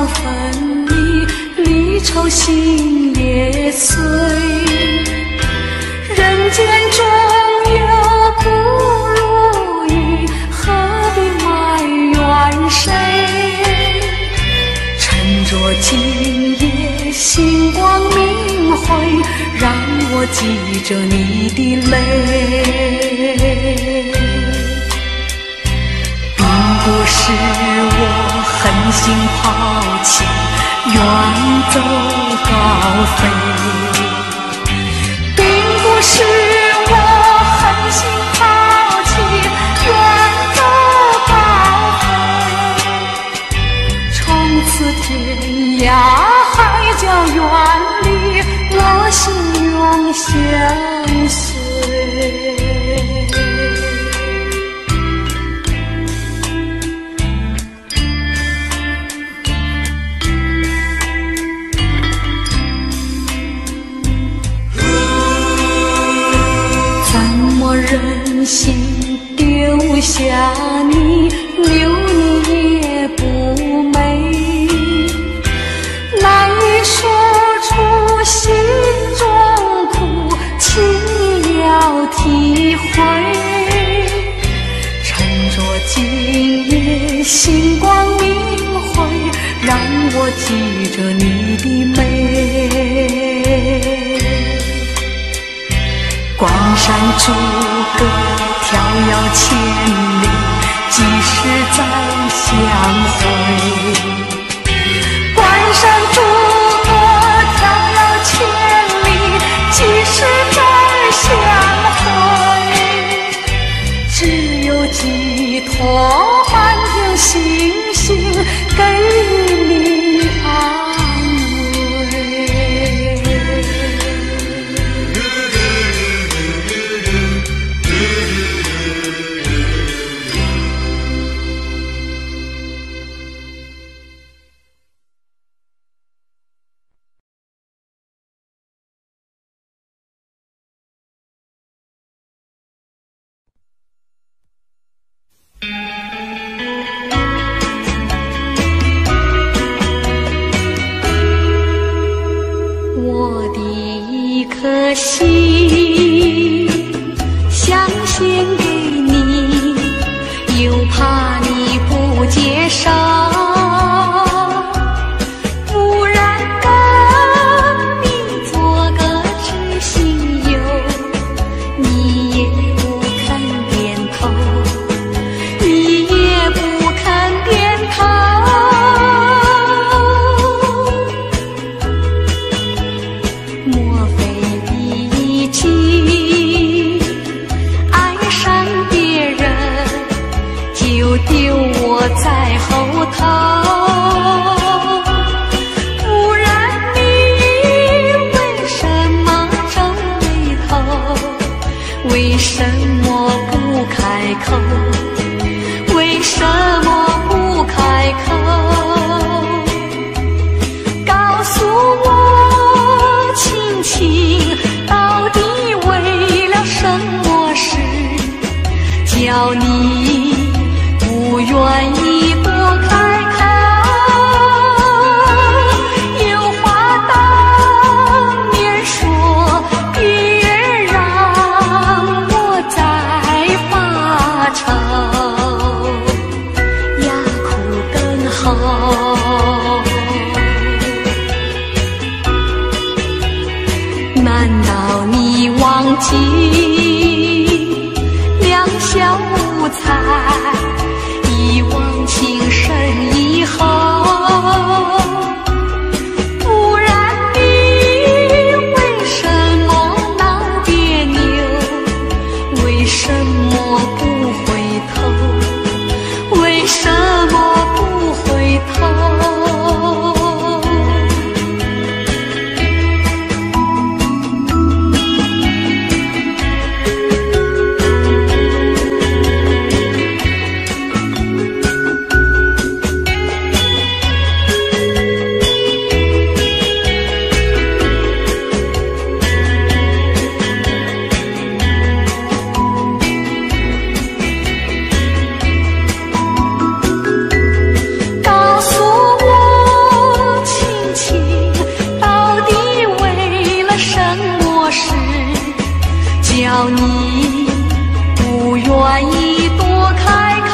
分离，离愁心也碎。人间中有不如意，何必埋怨谁？趁着今夜星光明辉，让我记着你的泪。并不是我狠心抛弃，远走高飞。并不是我狠心抛弃，远走高飞。从此天涯海角远离，我心永相随。忍心丢下你，留你也不美，难以说出心中苦，请你要体会。趁着今夜星光明辉，让我记着你的美。关山逐歌迢遥千里，几时再相会？关山逐歌迢遥千里，几时再相会？只有寄托满天星星，给你安慰。心想献给你，又怕你不接受，不然跟你做个知心友，你也不肯点头，你也不肯点头。莫非已经爱上别人，就丢我在后头？不然你为什么皱眉头？为什么不开口？为什么不开口？告诉我亲亲，到底为了什么事，叫你不愿意多开口？有话当面说，别让我再发愁，哑哭更好。难道你忘记两小无猜，一往情深以后？不然你为什么闹别扭？为什么不回头？为什么不回头？ 愿意多开口，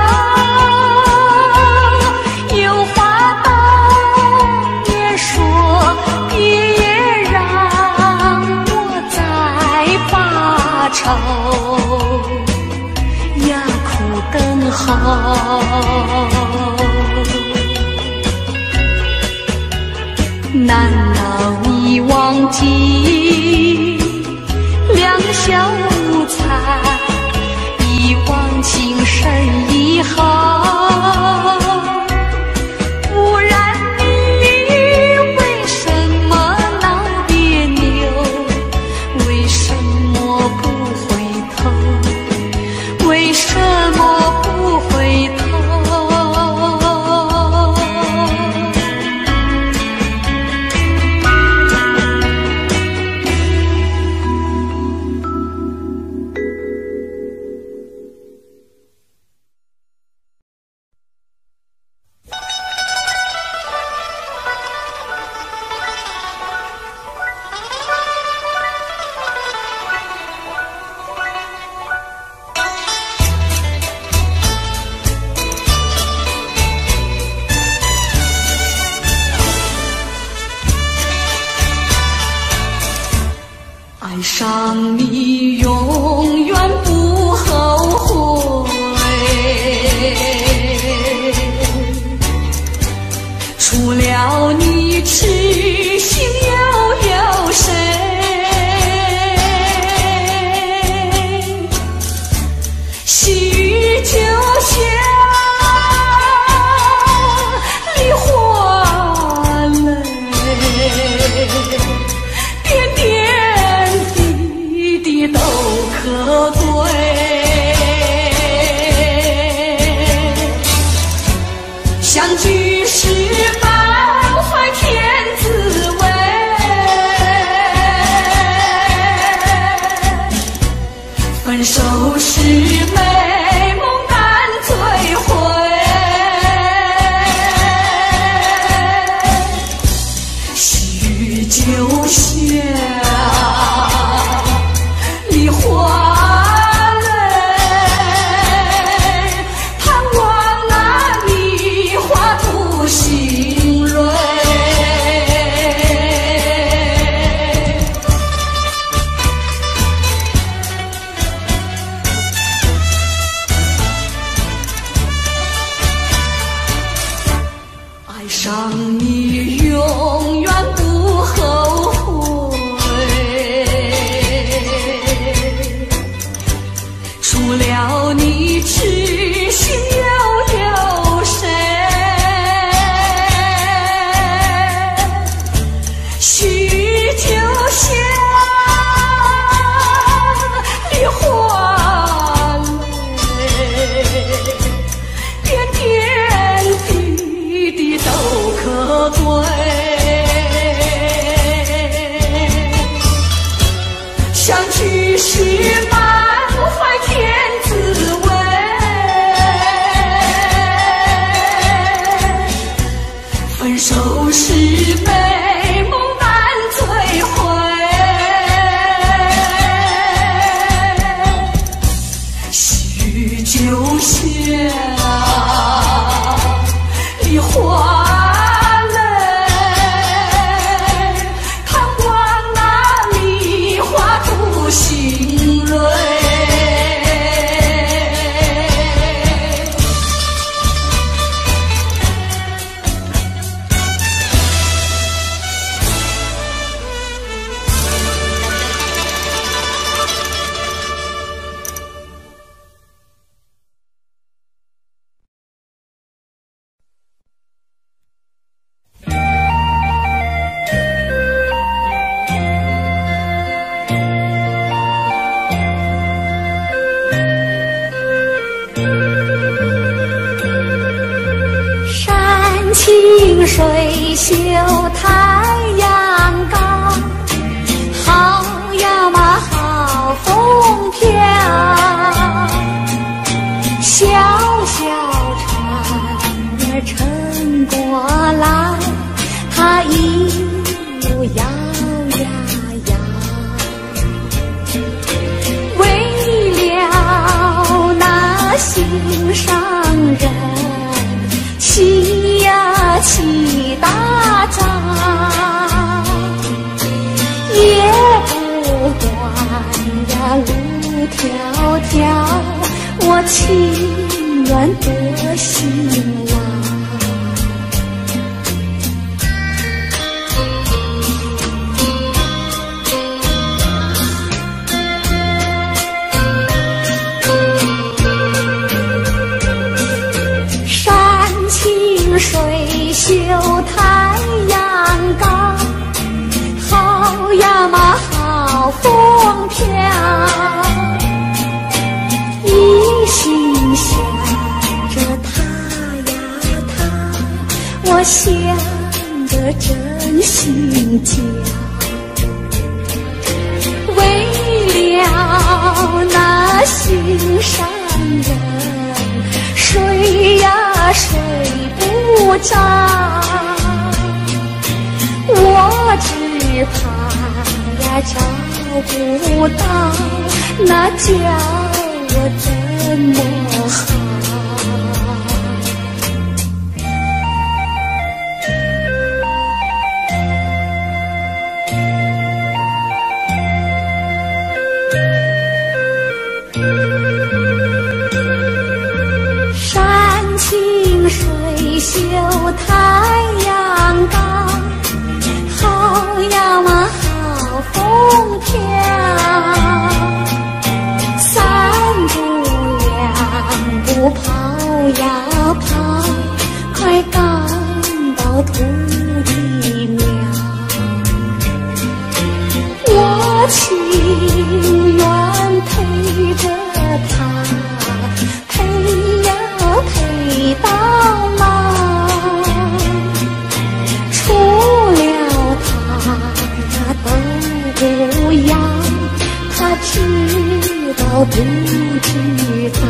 有话当面说，别让我再发愁，呀苦等候。难道你忘记两小无猜，一往情深以后，不然你为什么闹别扭？为什么不回头？为什么不回头？爱上你永远不后悔，除了你痴心又有谁？细雨就像梨花泪，点点都可贵，相聚时满怀天滋味，分手时美梦难追回，细雨就像梨花泪，盼望那梨花吐新蕊。爱上你永远不后悔，除了你痴心又有谁？细雨就像梨花泪，点点滴滴都可贵，相聚时满怀天滋味，分手时美梦难追回，细雨就像梨花泪，盼望那梨花吐新蕊。清水秀太阳高，好呀嘛好风飘，小小船儿撑过来，它一路摇呀摇，为了我情愿多兴亡。山清水秀太阳高，好呀嘛好风飘，一心想着他呀他，我想着真心焦。为了那心上人，睡呀睡不着，我只怕呀找不到，那叫我怎么好？山清水秀太阳高，好呀嘛好风飘，三步两步跑呀跑，快赶到土地庙。我情愿陪着他，陪呀陪到老，除了他呀都不要，他知道不知道？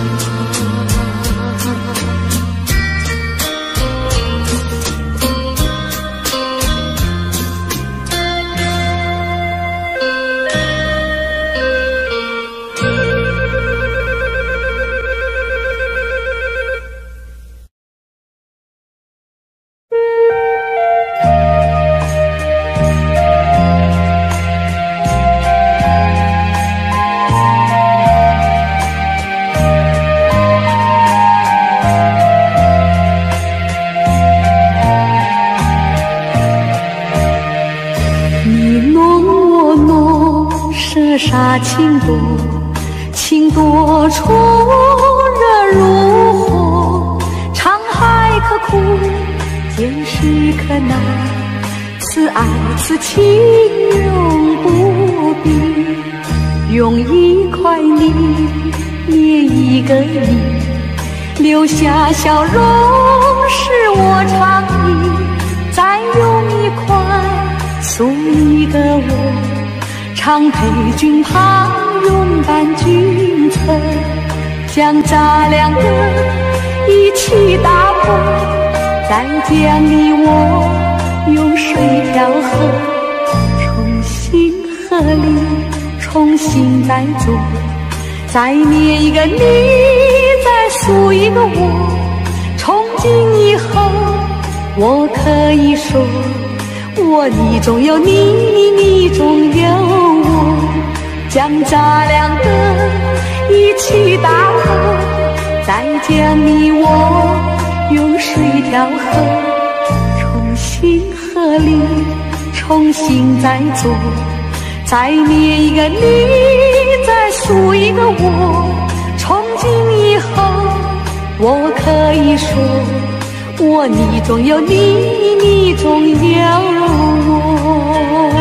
沙情多，情多处热如火，沧海可枯，见识可难，此爱此情永不变。用一块泥捏一个你，留下笑容是我常忆，再用一块塑一个我，常陪君旁，拥伴君侧，将咱两个一起打破，再将你我用水调和，重新合力，重新再做，再捏一个你，再塑一个我，从今以后我可以说，我你中有你，你中有我，将咱两个一起打破，再将你我用水调和，重新合力，重新再做，再捏一个你，再塑一个我，从今以后我可以说，我你中有你，你中有我。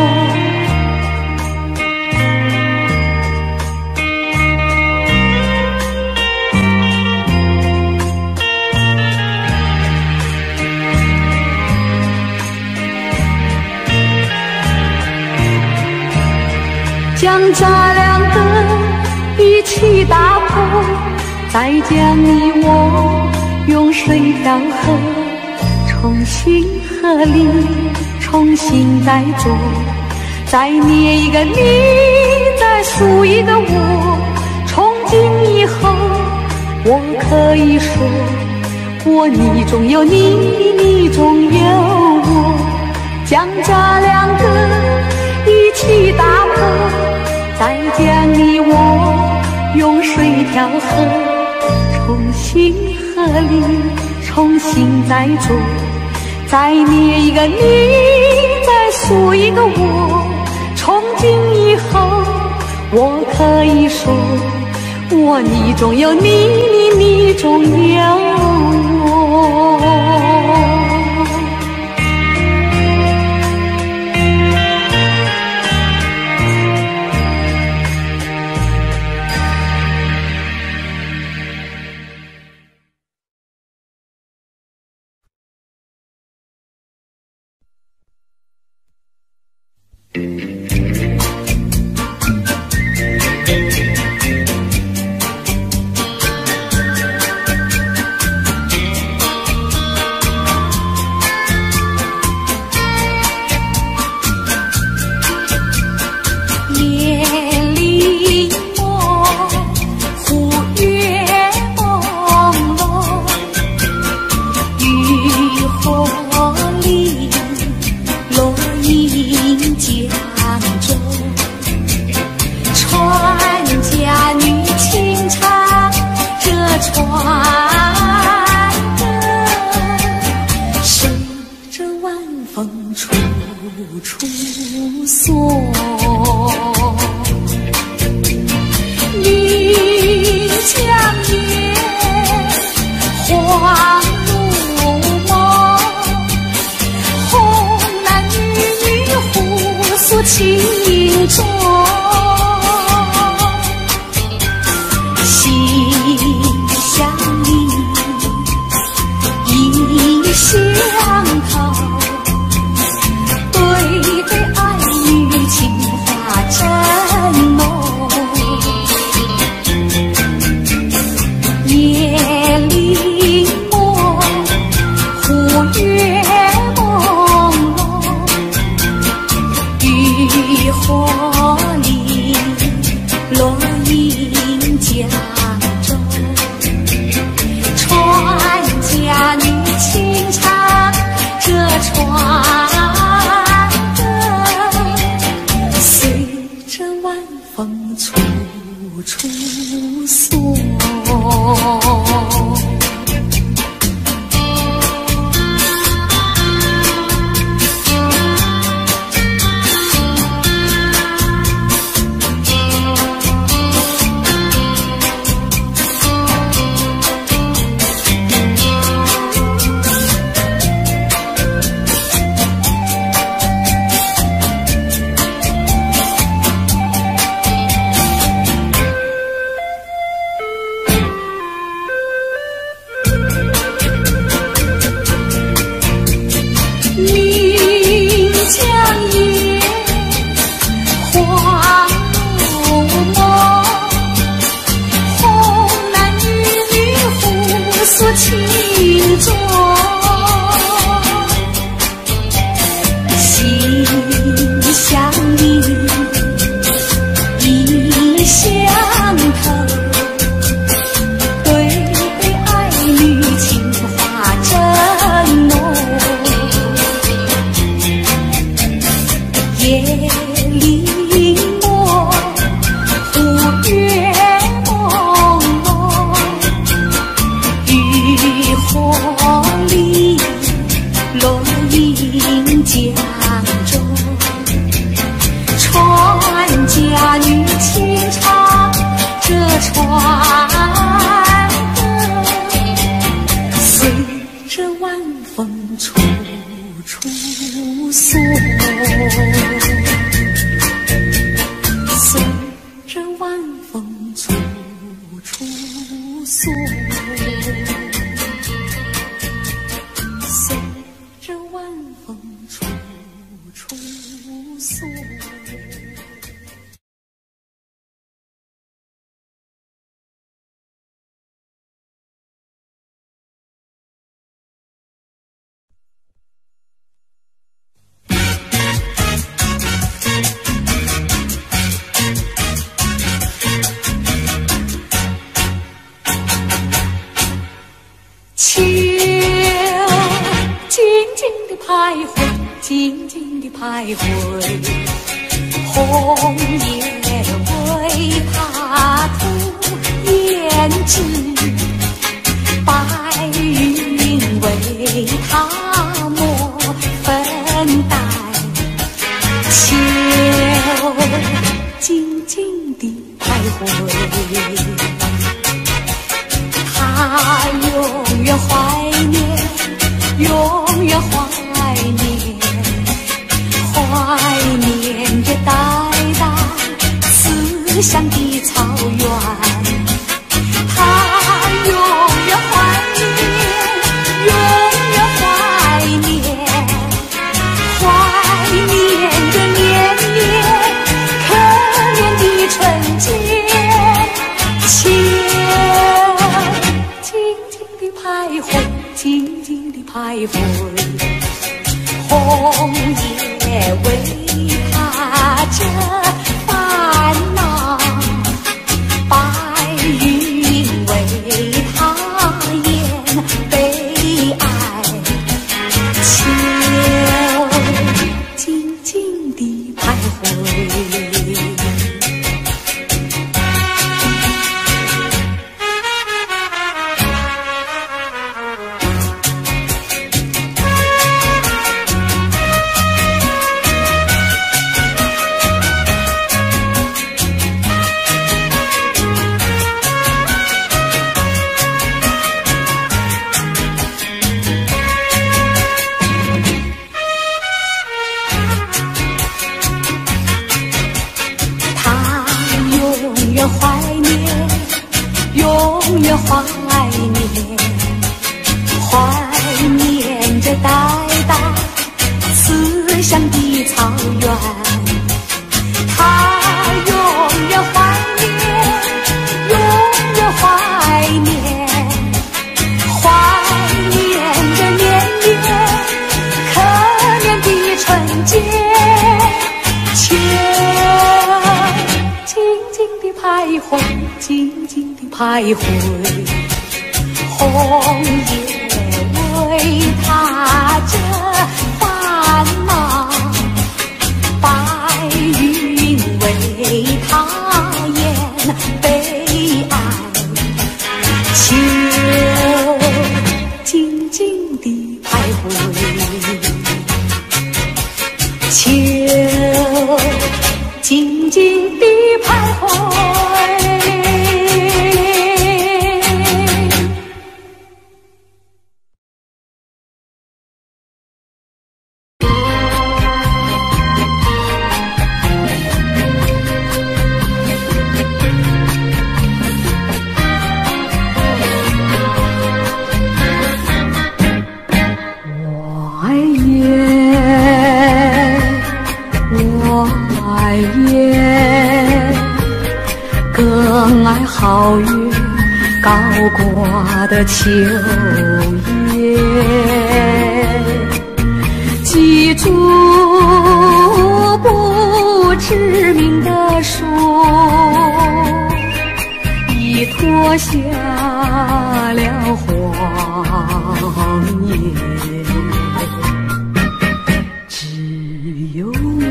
将咱两个一起打破，再将你我用水调和，重新合力，重新再做，再捏一个你，再塑一个我，从今以后我可以说，我你中有你，你中有我，将咱两个一起打破，再将你我用水调和， 重新合力，重新再做，再捏一个你，再塑一个我。从今以后，我可以说，我你中有你，你中有我。秋静静地徘徊，静静地徘徊，红叶为他涂胭脂。 远怀念，永远怀念，怀念着代代思乡的草原。他永远怀念，永远怀念，怀念着年年可怜的春节。徘徊，静静地徘徊，红叶为他遮烦恼，白云为他掩悲哀，秋静静地徘徊。怀念，永远怀念，怀念着代代思乡的草原。他永远怀念，永远怀念，怀念着年年可怜的春节。徘徊，静静地徘徊，红叶为他遮烦恼，白云为他掩悲哀，秋静静地徘徊，秋静静地徘徊。更爱皓月高挂的秋叶，记住不知名的树，已脱下了黄叶，只有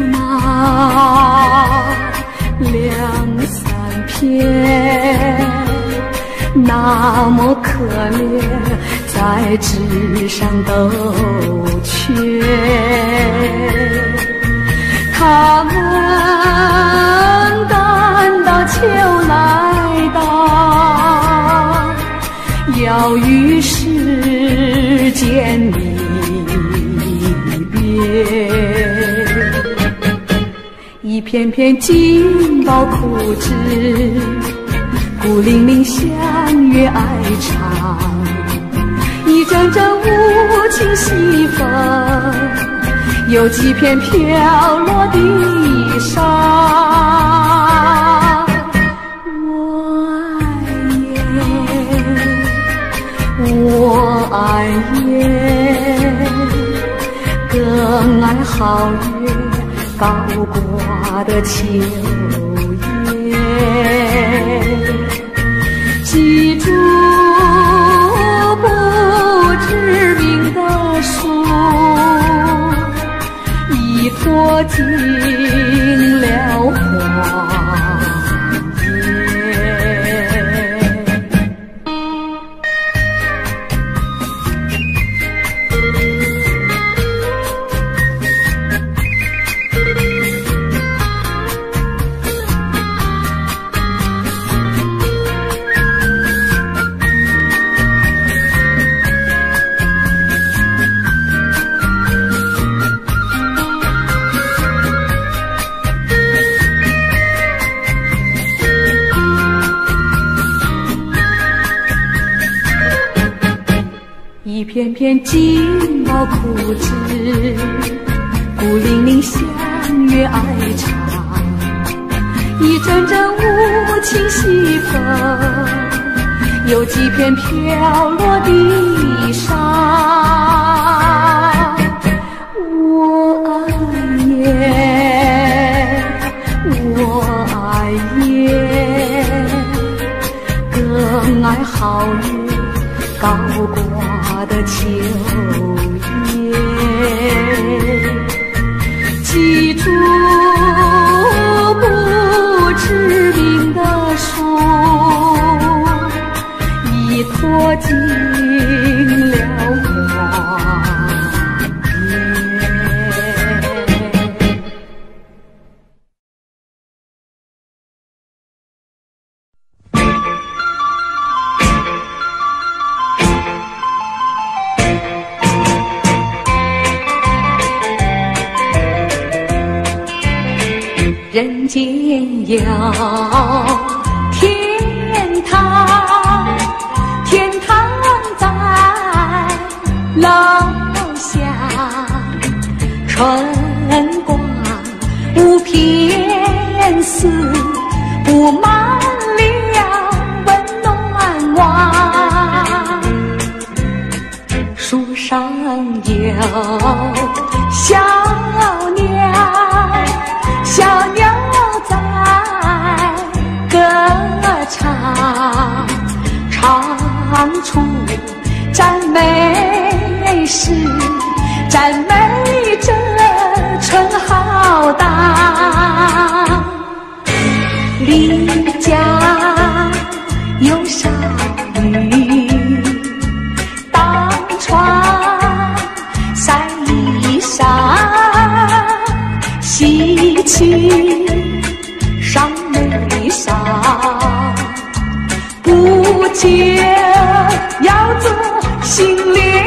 那两三片那么可怜，在纸上都缺。他们赶到秋来到，要与世间离别。一片片金宝枯枝，孤零零相约哀长，一阵阵无情西风，有几片飘落地上。我爱雁，更爱皓月高挂的秋叶，记住不知名的树，已脱尽了黄叶。 一片片金毛枯枝，孤零零相约爱长，一阵阵无情西风，有几片飘落地上。我爱耶，我爱耶，更爱好月高挂的秋叶。记住不知名的树，已脱尽了光叶。人间有天堂，天堂在楼下，春光无边丝，布满了温暖网。树上有小鸟，小鸟在歌唱，唱出赞美诗，赞美这春浩荡。离家有少女，当窗晒衣裳，喜气上眉梢，不久要做新娘。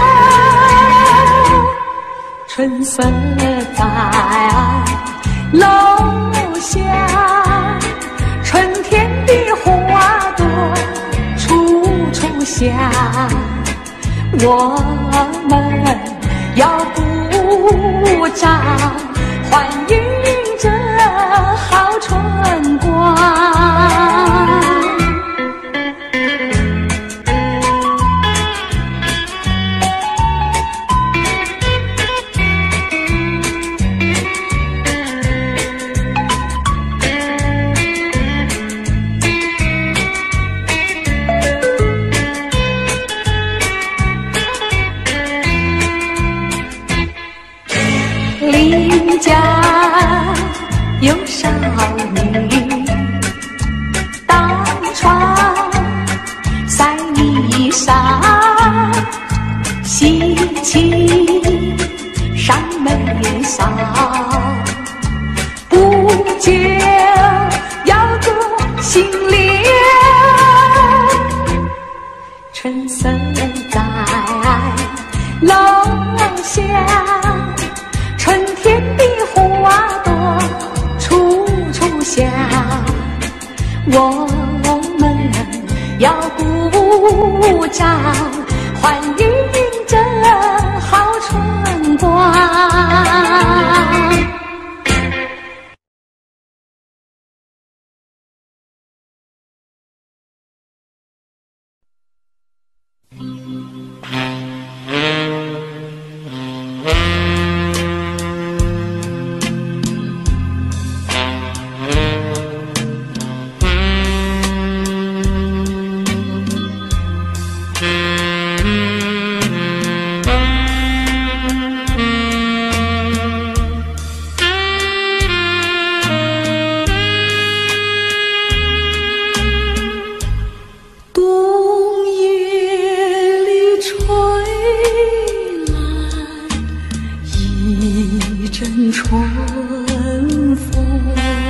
春色在楼下，春天的花朵处处香。我们要鼓掌，欢迎这好春光。邻家有少女，当窗晒衣裳，喜气上眉梢，不久要做新娘。春色在楼下，春天的花朵处处香。我们要鼓掌，欢迎这好春光。春风，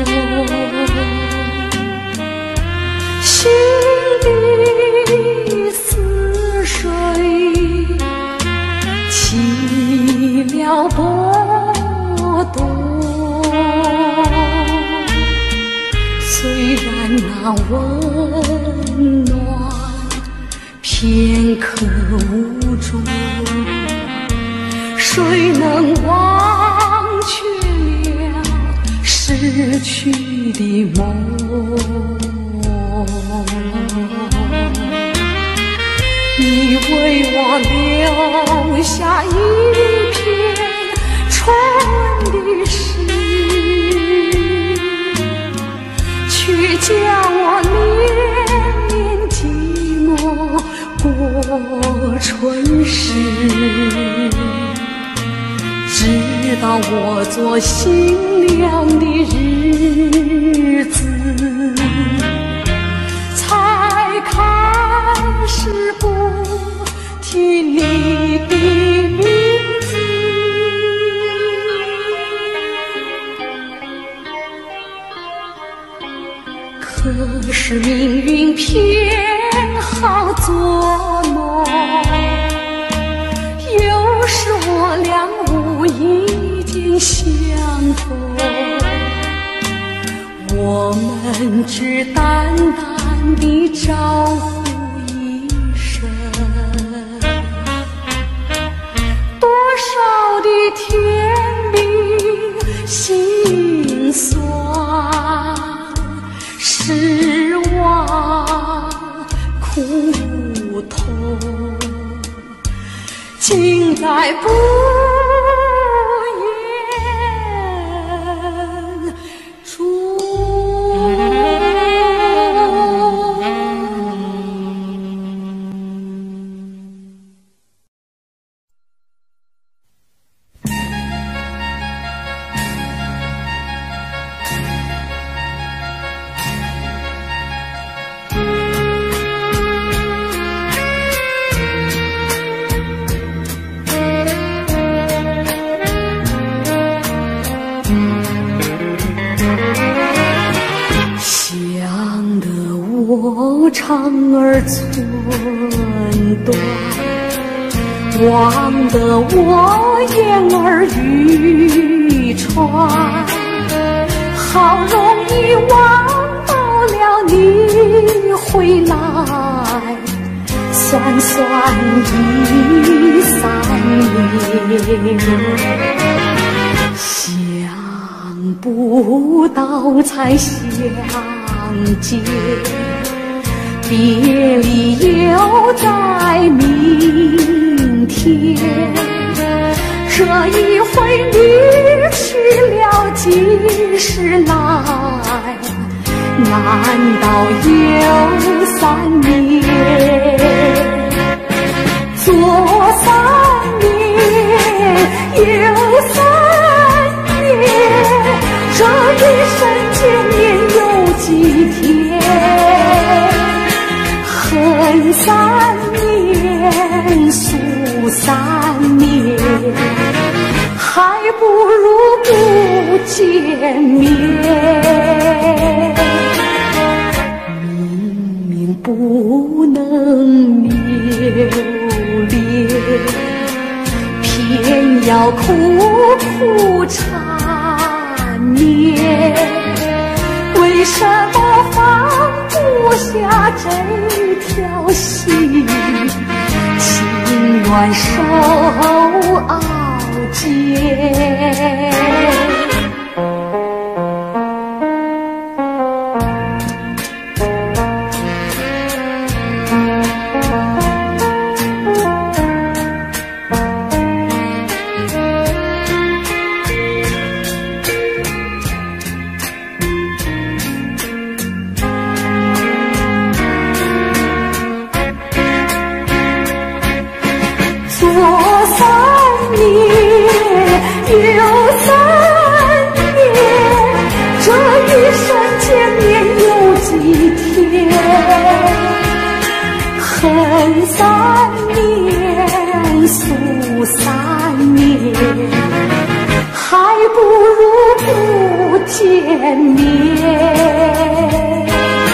心里似水起了波动。虽然那温暖片刻无住，谁能忘却了失去的梦？你为我留下一片春的诗，却叫我连连寂寞过春时。直到我做新娘的日子，才开始不提你的名字。可是命运偏好作弄，有时我俩无意间相逢，我们只淡淡地招呼一声，多少的甜蜜心酸失望苦痛，尽在不言中。想得我肠儿寸断，望得我眼儿欲穿，好容易望到了你回来，算算已3年，想不到才相见，别离又在明天。这一回你去了几时来？难道又3年？左3年，右3年，这一生见面有几天？恨3年，诉3年，还不如不见面。明明不能留恋，偏要苦苦缠绵。为什么放不下这条心？情愿受熬煎。左3年，右3年，这一生见面有几天？恨3年，诉3年，还不如不见面。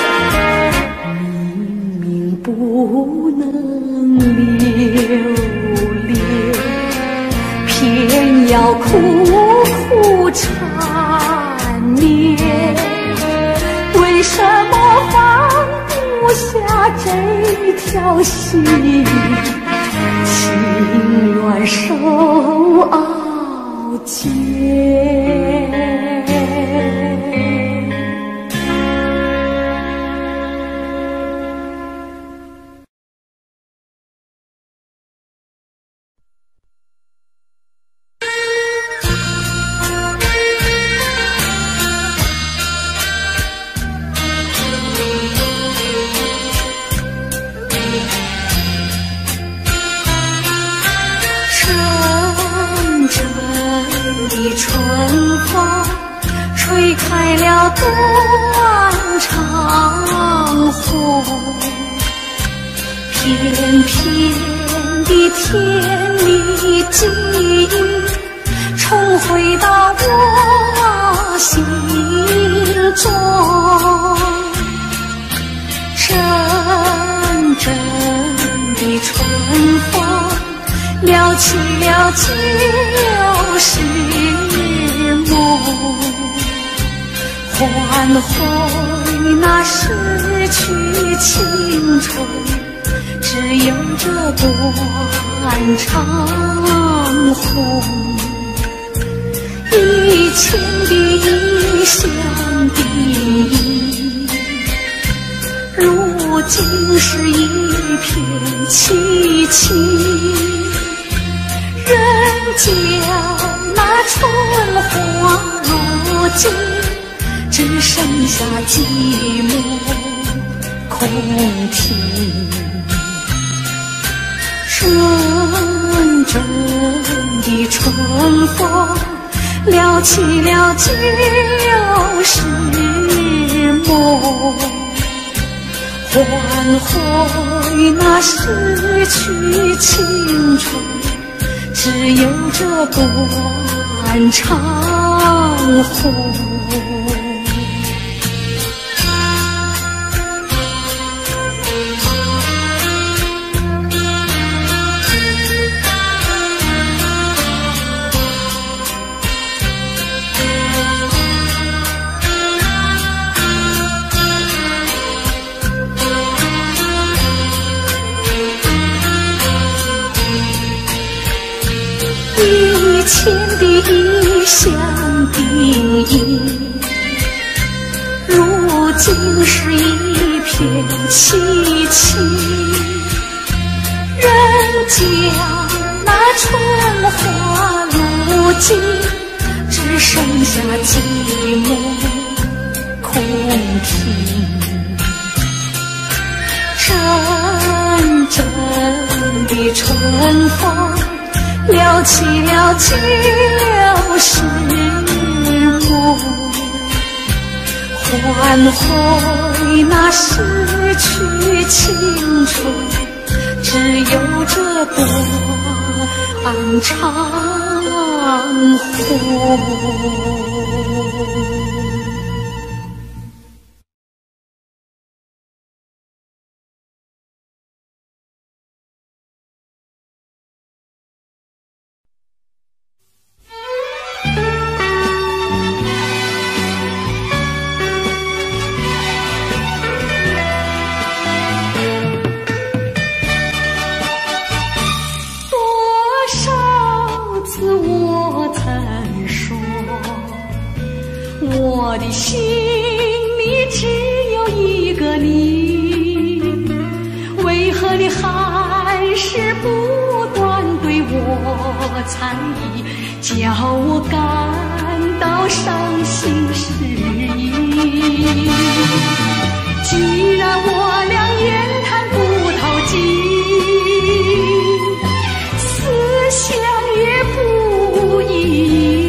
明明不能留恋，偏要苦苦缠绵。为什么放不下这条心？ 情愿受傲煎。春风吹开了断肠红，片片的甜蜜记忆重回到我心中，阵阵的春风撩起了旧时梦，唤回那逝去青春，只有这断肠红。以前的异乡的忆，如今是一片凄凄。人间那春花如今只剩下寂寞空庭，阵阵的春风撩起了旧时梦，唤回那逝去青春，只有这断肠红。以前的异乡的忆，如今是一片凄凄。人间那春花如今只剩下寂寞空庭，阵阵的春风撩起了旧时梦，唤回那逝去青春，只有这断肠红。我的心里只有一个你，为何你还是不断对我猜疑，叫我感到伤心失意。既然我俩言谈不投机，思想也不一，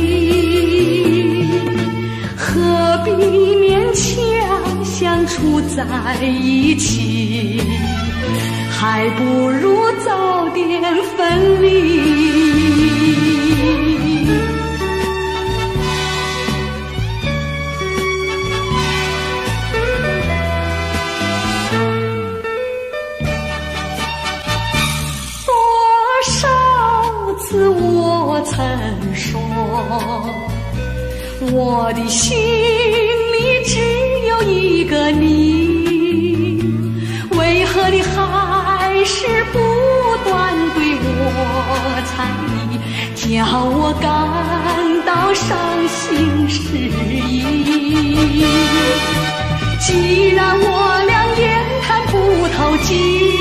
何必勉强相处在一起，还不如早点分离。多少次我曾说，我的心里只有一个你，为何你还是不断对我叫我感到伤心失意。既然我俩言谈不投机，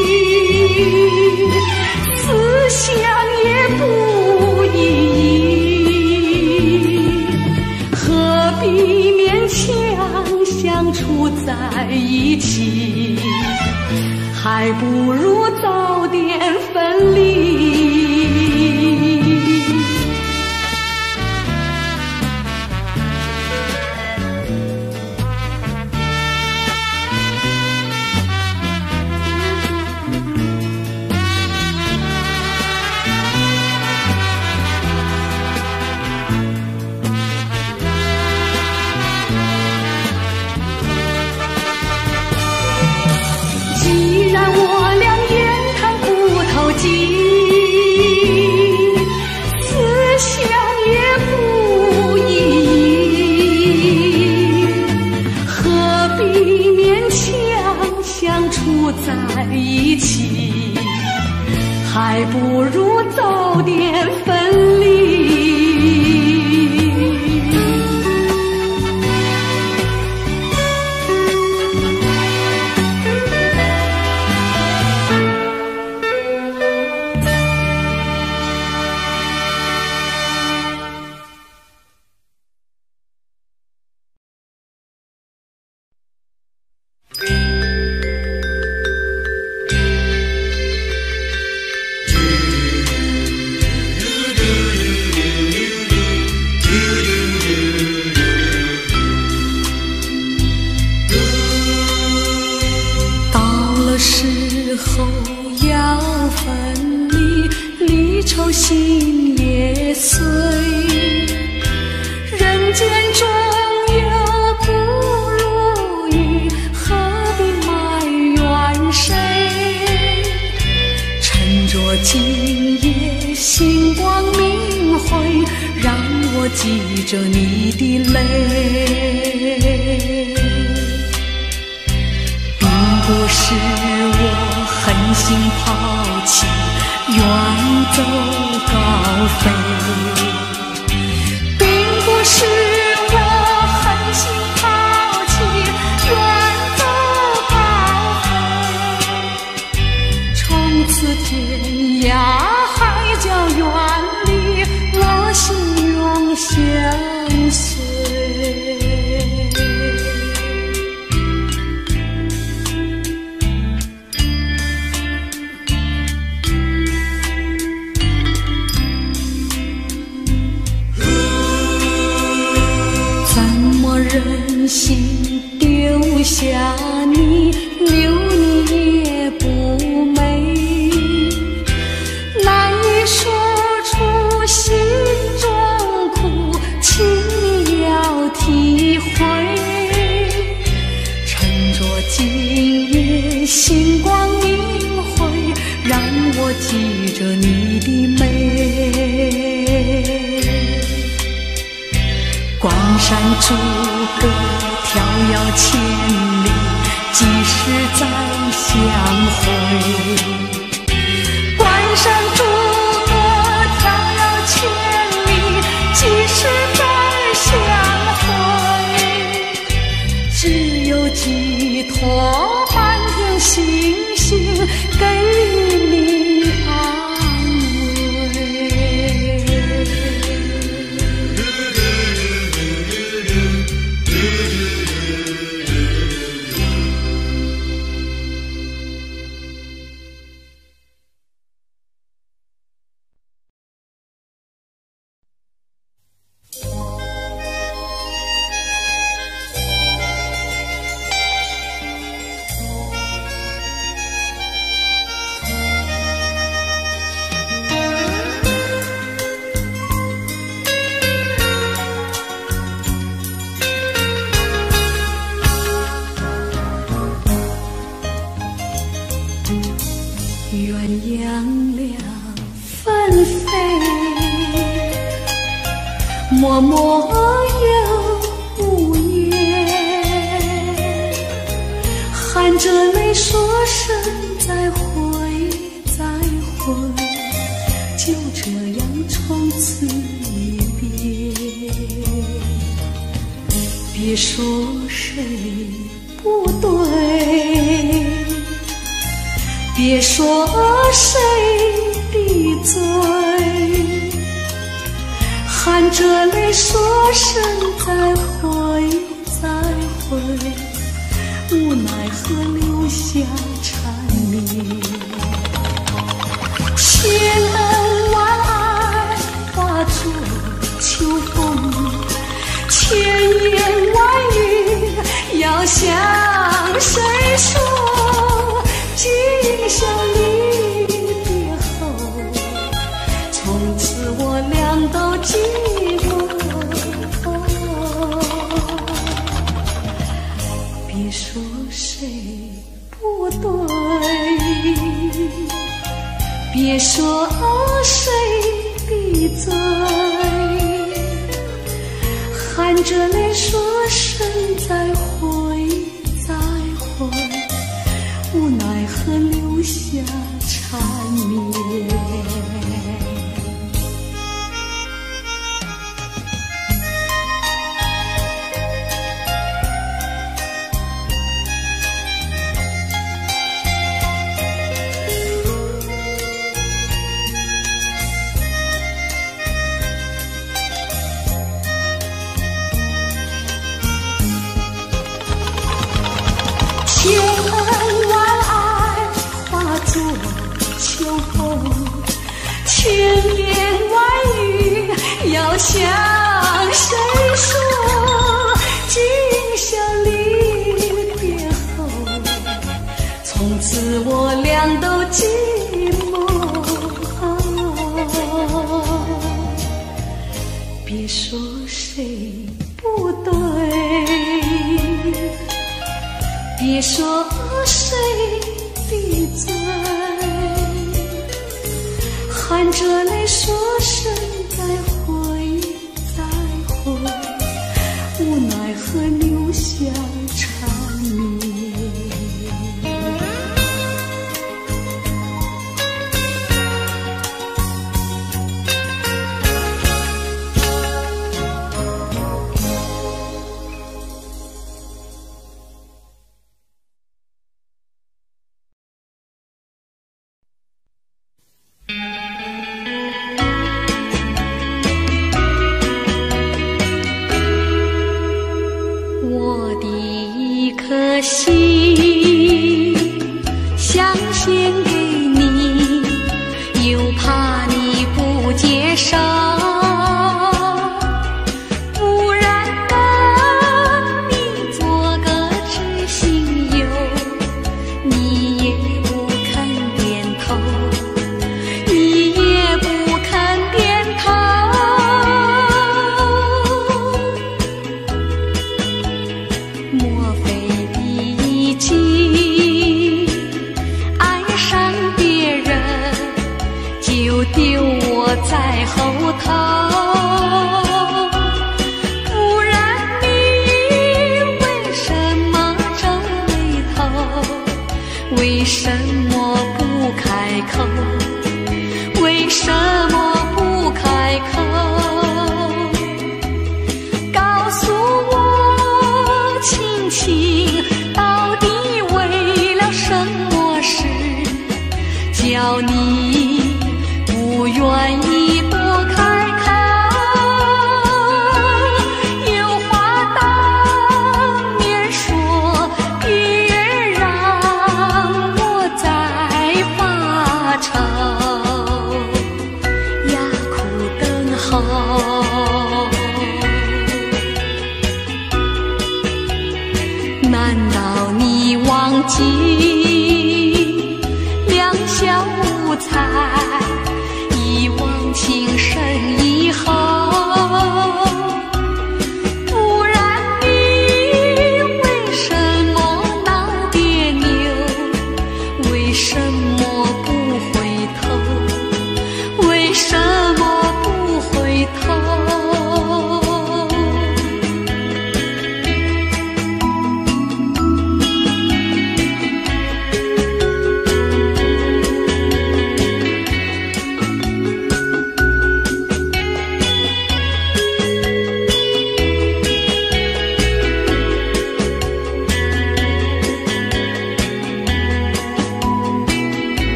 思想也不一意，何必勉强相处在一起？还不如早点分离。既然我俩言谈不投机，思想也不一，何必勉强相处在一起？还不如早点分离。时候要分离，离愁心也碎。人间中有不如意，何必埋怨谁？趁着今夜星光明辉，让我记着你的泪。不是我狠心抛弃，远走高飞，并不是我狠心抛弃，远走高飞。从此天涯海角远离，我心永相随。忍心丢下你，留你也不美，难以说出心中苦，请你要体会。趁着今夜星光明辉，让我记着你的美。关山逐歌迢遥千里，几时再相会？关山逐歌迢遥千里，几时再相会？只有寄托满天星星，给予你安慰。鸳鸯两纷飞，脉脉又无言，含着泪说声再会，再会，就这样从此别说谁不对，别说谁的罪，含着泪说声再会再会，无奈何留下缠绵。千恩万爱化作秋风，千言万语要向谁说？今宵离别后，从此我俩都寂寞。别说谁不对，别说谁的罪，含着泪说声再会再会，无奈何留下缠绵。千恩万爱化作秋风，千言万语要向谁说？今宵离别后，从此我俩都寂寞。别说谁不对，别说谁的罪，含着泪说声再会再会，无奈何留下缠绵。我的一颗心想献给你，又怕你不接受，不然跟你做个知心友，你也不肯点头，你也不肯点头。莫非你已经爱上别人，就丢我在后头？不然你为什么皱眉头？为什么不开口？为什么不开口？告诉我亲亲，到底为了什么事，叫你不愿意多开口？有话当面说，别让我再发愁，哑苦等候。难道你忘记两小无猜，一往情深以后？不然你为什么闹别扭？为什么不回头？为什么不回头？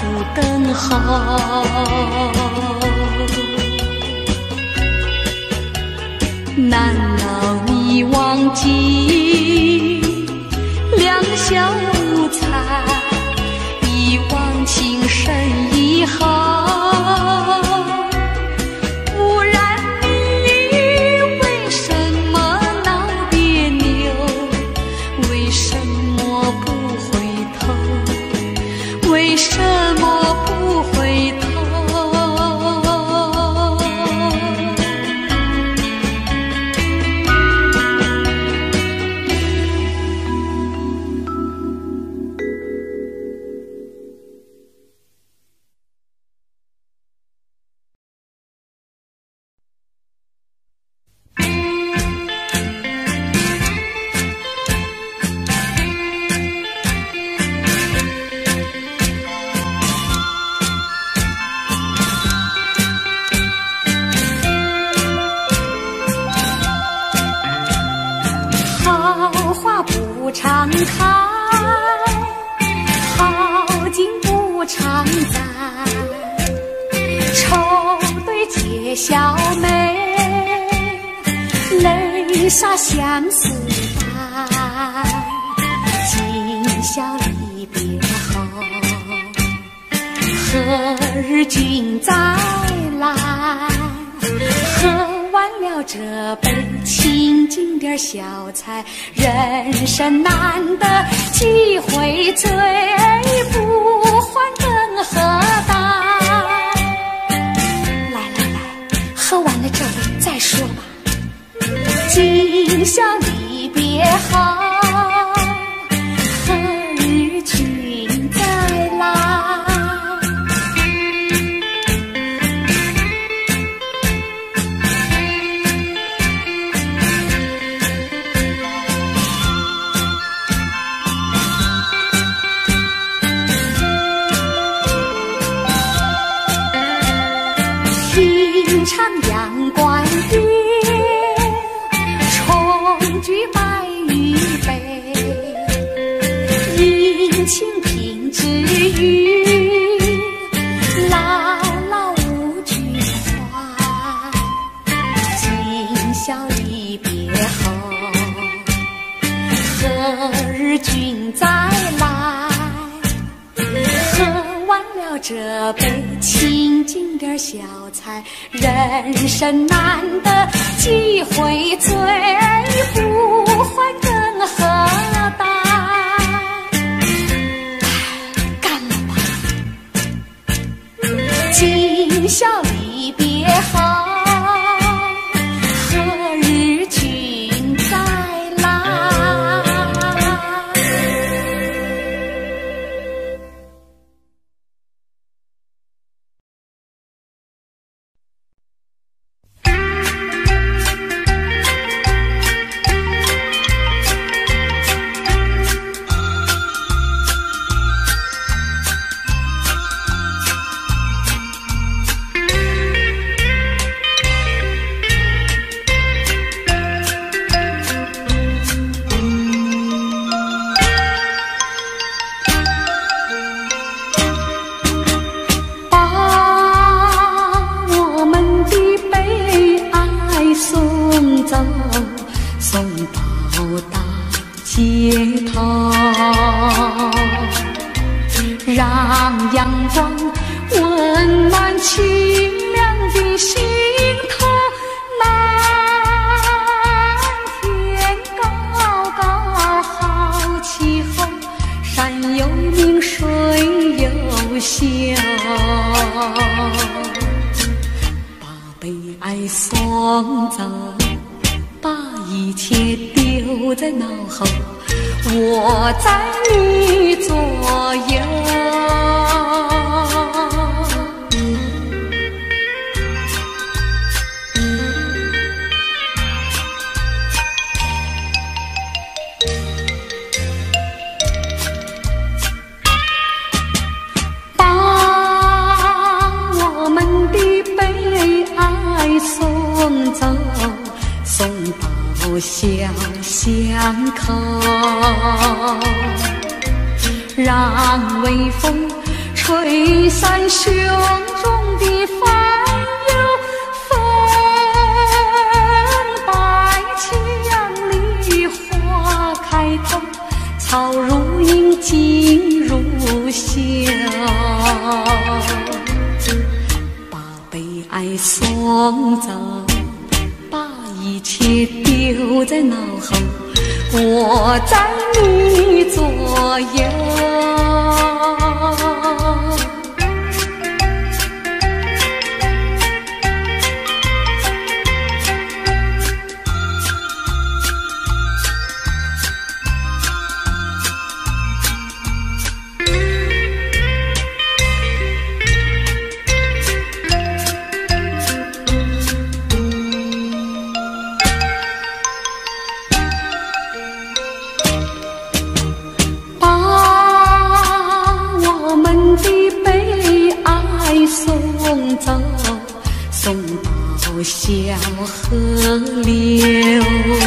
等候。难道你忘记两小无猜，一往情深以后？不然你为什么闹别扭？为什么不回头？为什么不回头？常开，好景不常在。愁对解笑眉，泪洒相思带。今宵离别后，何日君再来？喝完了这杯清静点小菜，人生难得几回醉，不还更何待？来来来，喝完了这杯再说吧。今宵离别后，何日君再来？平常阳关边，重举白玉杯，殷勤品之语，牢牢无惧怀。今宵离别后，何日君再来？喝完了这杯清静点小菜，人生难得几回醉，不还更何待？干了吧！今宵离别后，何日君再来？送到大街头，让阳光温暖清凉的心头。蓝天高高好气候，山有名水有秀，把悲哀送走，把一切丢在脑后，我在你左右。把我们的悲哀送走，送到小巷口，让微风吹推散胸中的烦忧，风摆起杨梨花开头，草如茵景如秀，把悲哀送走，把一切丢在脑后，我在你左右。送到小河流，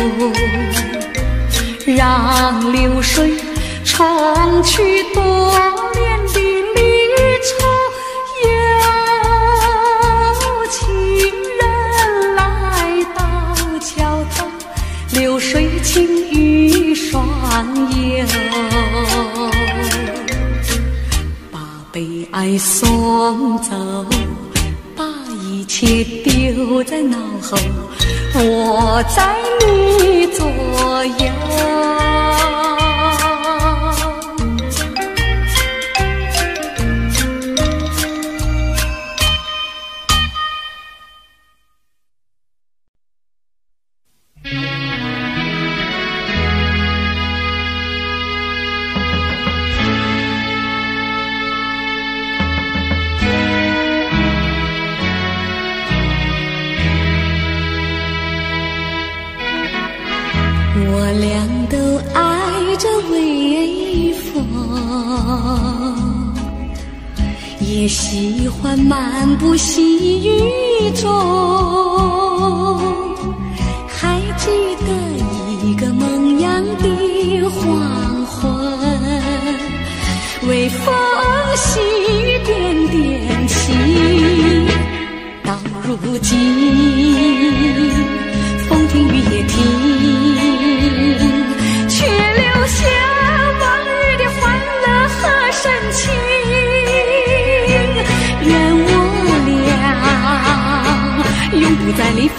让流水冲去多年的离愁。有情人来到桥头，流水轻于双游，把悲哀送走，一切丢在脑后，我在你左右。我俩都爱着微风，也喜欢漫步细雨中，还记得一个梦样的黄昏，微风细雨点点起，到如今风停雨也停，却留下往日的欢乐和深情。愿我俩永不再离分，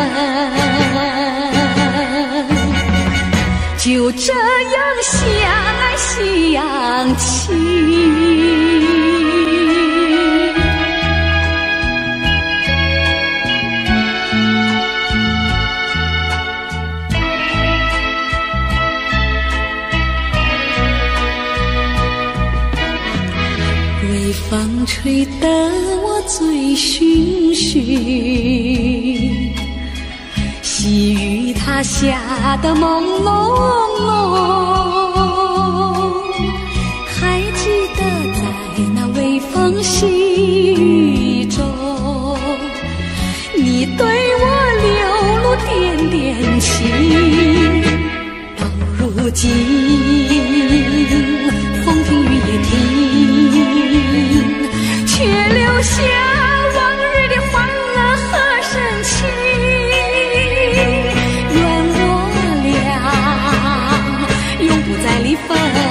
就这样相爱相亲。风吹得我醉醺醺，细雨它下得朦朦胧，还记得在那微风细雨中，你对我流露点点情，到如今风停雨也停，却留下往日的欢乐和深情。愿我俩永不再离分，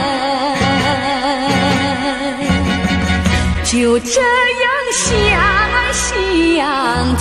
就这样相爱相亲。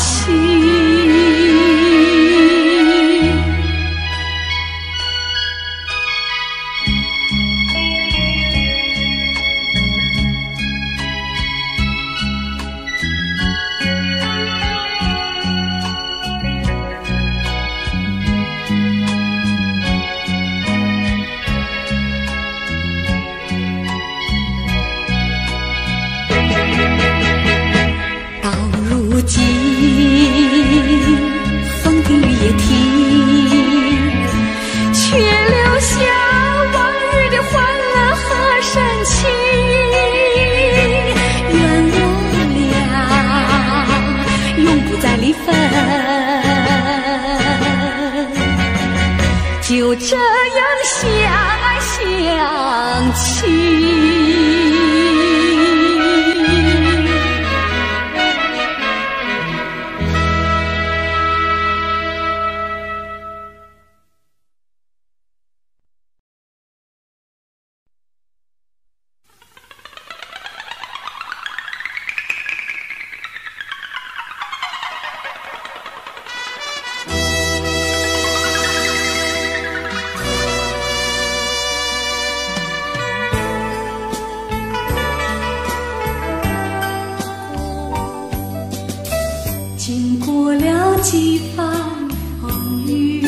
几番风雨，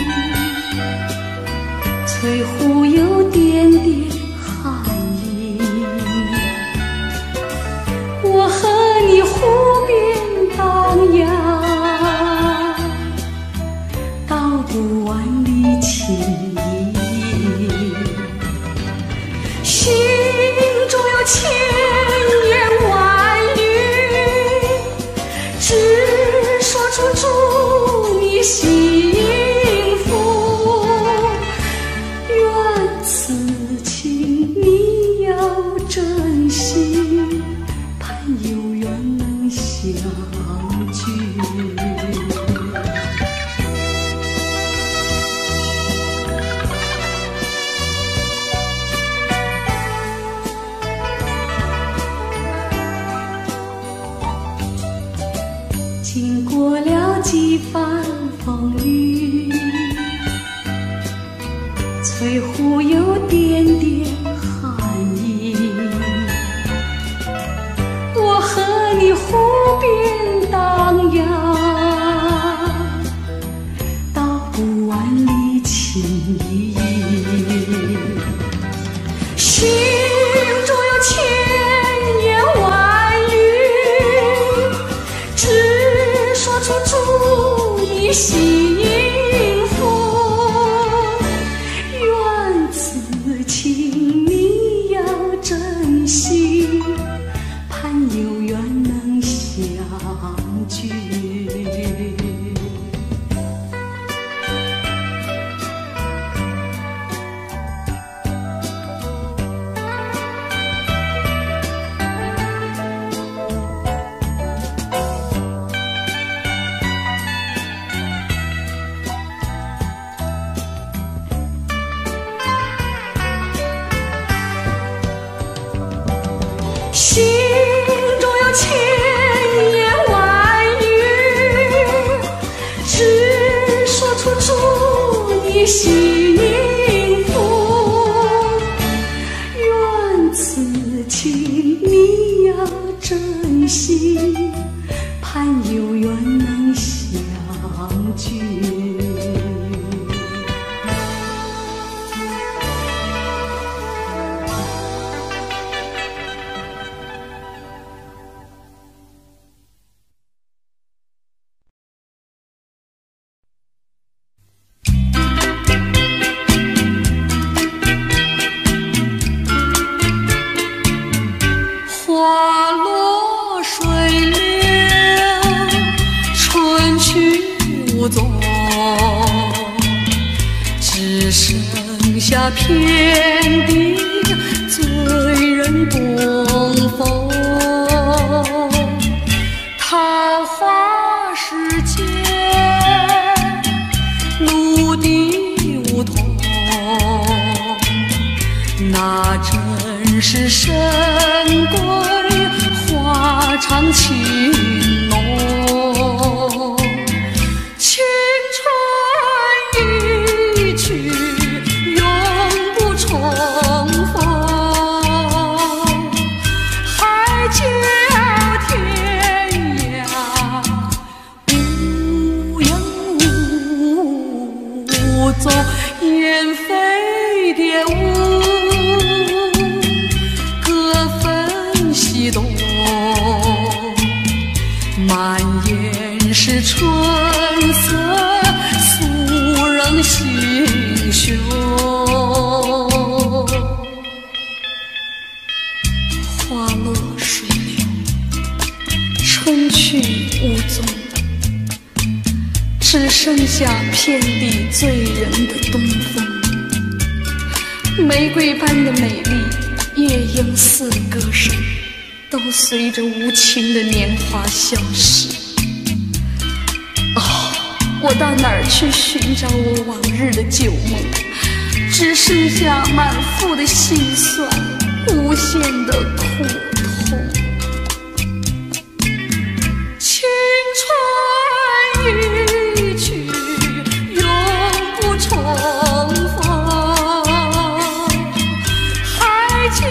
翠湖有点点寒意。我和你湖边荡漾，道不完的情意，心中有千言万语，只说出祝你幸福。愿此情你要珍惜，盼有缘能相聚。经过了几番风雨，翠湖有点点寒意。我和你湖边荡漾，道不完的情意，心中有千言万语，只说出祝你幸福。愿此情你要珍惜，盼有缘能相聚。心中有千言万语，只说出祝你幸福。愿此情你要珍惜，盼有缘能相聚。花落水流，春去无踪，只剩下遍地醉人东风。桃花世间，陆地梧桐，那真是神归花长情浓。青春一去永不重逢，海角天涯无影无踪，雁飞蝶舞，各分西东，满眼是春色，诉人心胸。花落水流，春去无踪，只剩下遍地醉人的东风。玫瑰般的美丽，夜莺似的歌声，都随着无情的年华消逝。我到哪儿去寻找我往日的旧梦？只剩下满腹的心酸，无限的苦痛。青春一去永不重逢，海角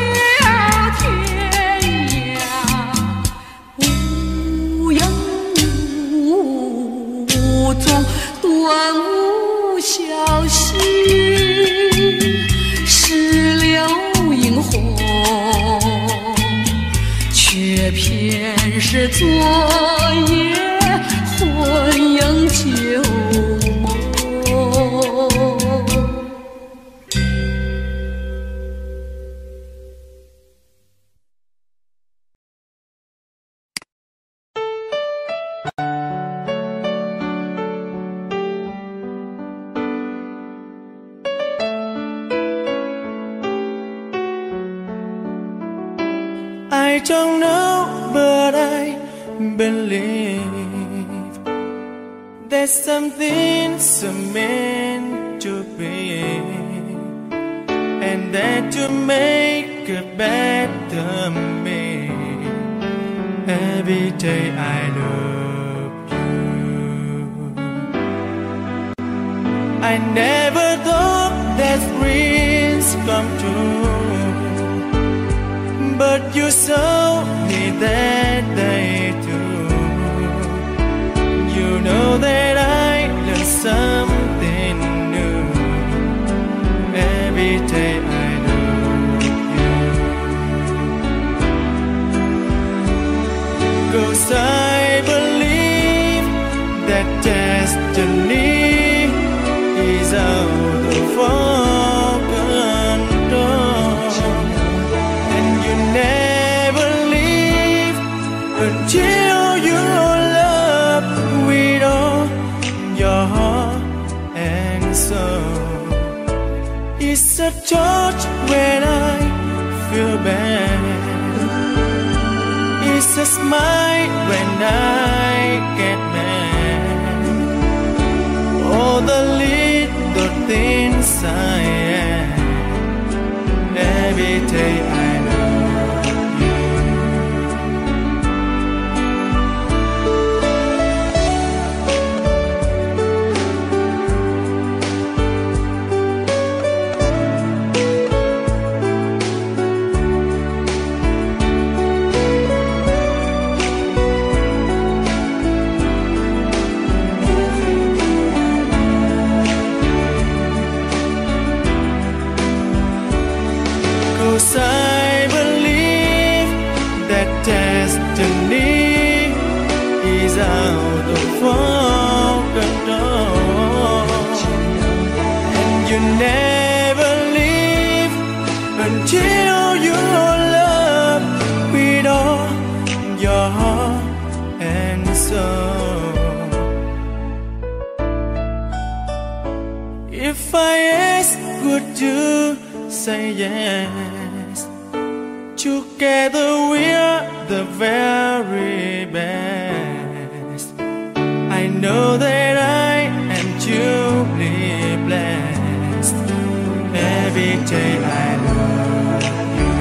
天涯无影无偏是昨夜魂萦旧梦。 I don't know, but I believe that something so meant to be, and that to make a better me. Every day I love you. I never thought that dreams come true, but you saw me that day too. You know that I learned something new. Every day I love you. 'Cause I believe that destiny is out of our control, and you never leave until you love with all your heart and soul. It's a touch when I feel bad, it's a smile when I get mad. All the little things I am. Every day I love you. Cause I believe that destiny is out of our control, and you never leave until you love with all your heart and soul. If I ask, would you say yes? Together we're the very best. I know that I am truly blessed. Every day I love you,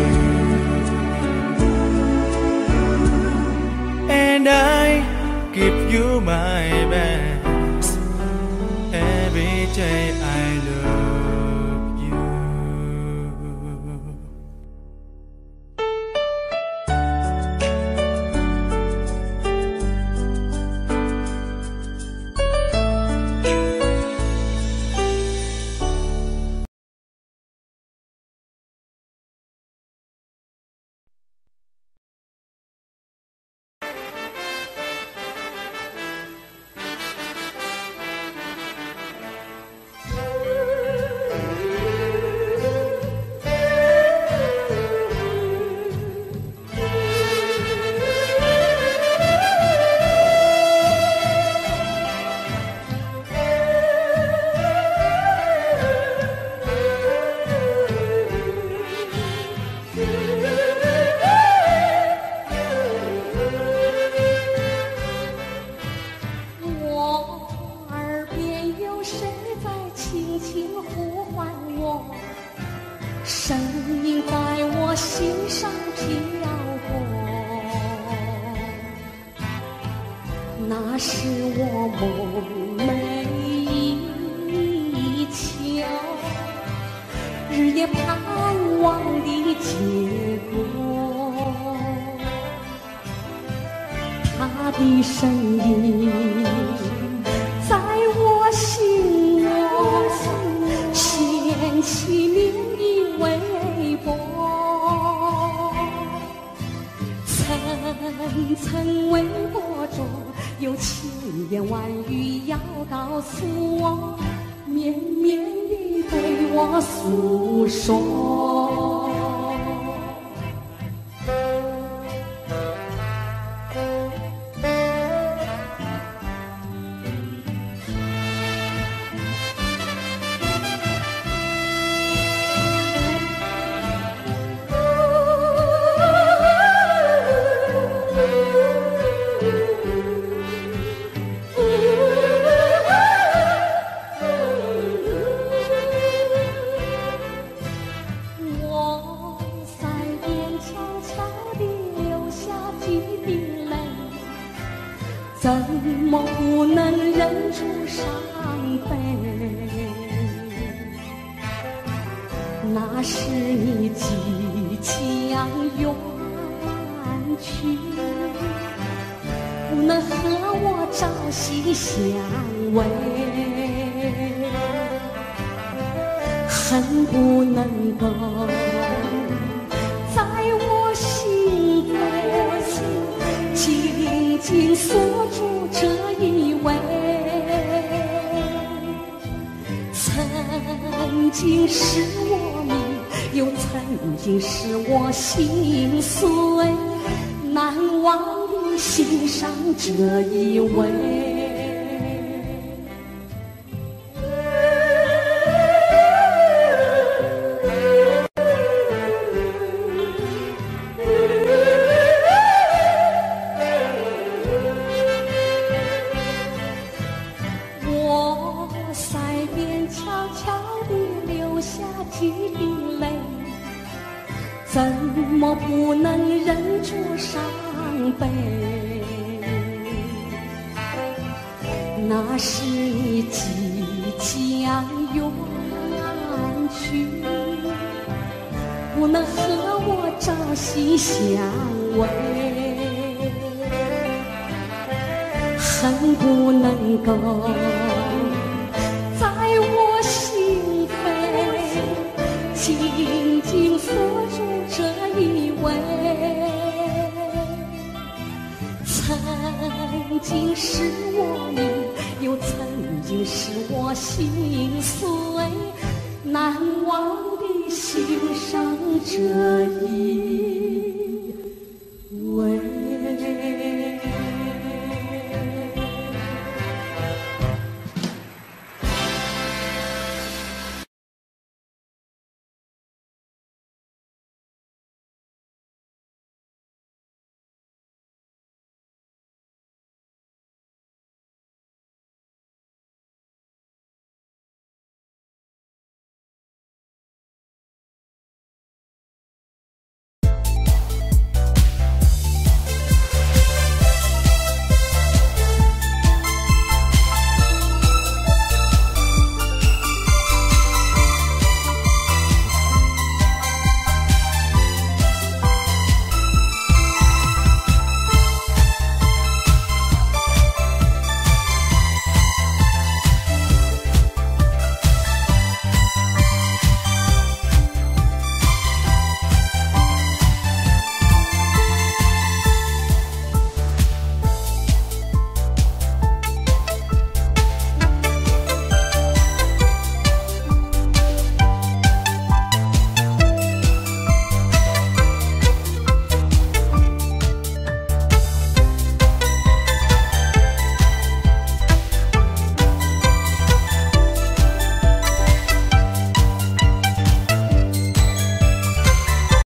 and I give you my best. Every day I love you. 声音在我心上飘过，那是我梦寐以求，日夜盼望的结果。他的声音在我心窝掀起涟漪微波，曾曾为我着，有千言万语要告诉我，绵绵地对我诉说。怎么不能忍住伤悲？那是你即将远去，不能和我朝夕相偎，恨不能够在我心扉紧紧锁住这一位，曾经是我迷，又曾经是我心碎，难忘的心上这一位。几滴泪，怎么不能忍住伤悲？那是你即将远去，不能和我朝夕相偎，恨不能够在我心扉紧紧锁住这一位，曾经是我迷，又曾经是我心碎，难忘的心上这一位。